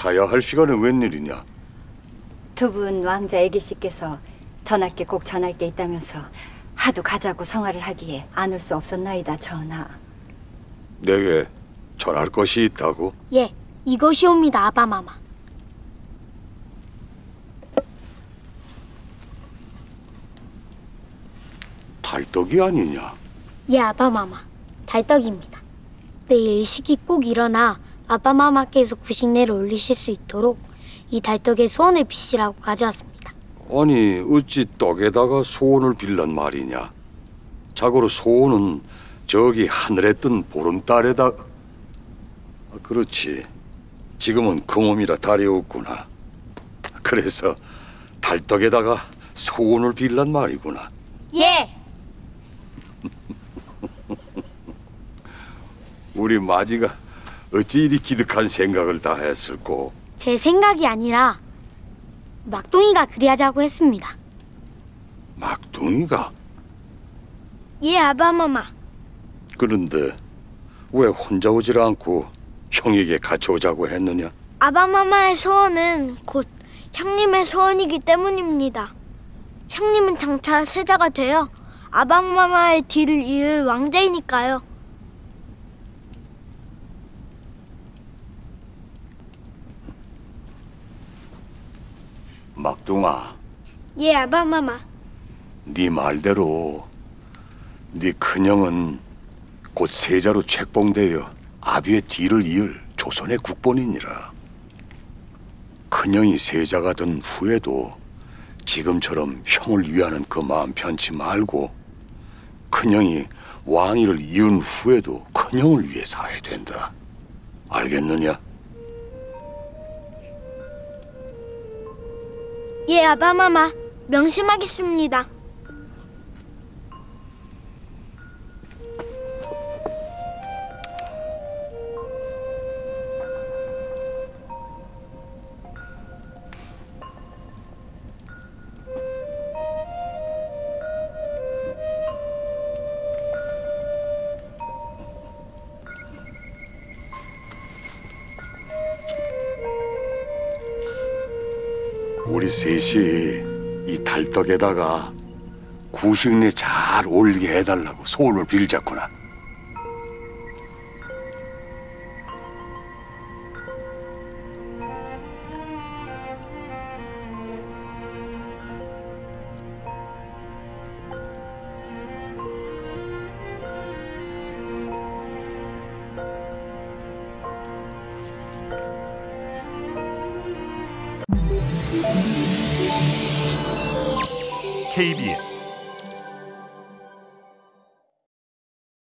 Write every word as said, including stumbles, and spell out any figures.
자야 할 시간에 웬일이냐? 두 분 왕자 애기씨께서 전할 게 꼭 전할 게 있다면서 하도 가자고 성화를 하기에 안 올 수 없었나이다, 전하. 내게 전할 것이 있다고? 예, 이것이옵니다, 아바마마. 달떡이 아니냐? 예, 아바마마. 달떡입니다. 내일 식이 꼭 일어나 아바마마께서 구식내를 올리실 수 있도록 이 달떡에 소원을 비시라고 가져왔습니다. 아니 어찌 떡에다가 소원을 빌란 말이냐? 자고로 소원은 저기 하늘에 뜬 보름달에다. 아, 그렇지. 지금은 그 몸이라 달이 없구나. 그래서 달떡에다가 소원을 빌란 말이구나. 예! 우리 마지가 어찌 이리 기득한 생각을 다 했을꼬? 제 생각이 아니라 막둥이가 그리하자고 했습니다. 막둥이가? 예, 아바마마. 그런데 왜 혼자 오질 않고 형에게 같이 오자고 했느냐? 아바마마의 소원은 곧 형님의 소원이기 때문입니다. 형님은 장차 세자가 되어 아바마마의 뒤를 이을 왕자이니까요. 막둥아, 예, 아바마마. 네 말대로 네 큰형은 곧 세자로 책봉되어 아비의 뒤를 이을 조선의 국본이니라. 큰형이 세자가 된 후에도 지금처럼 형을 위하는 그 마음 편치 말고 큰형이 왕위를 이은 후에도 큰형을 위해 살아야 된다. 알겠느냐? 예, 아바마마. 명심하겠습니다. 우리 셋이 이 달떡에다가 구식내 잘 올리게 해달라고 소원을 빌자꾸나. 케이비에스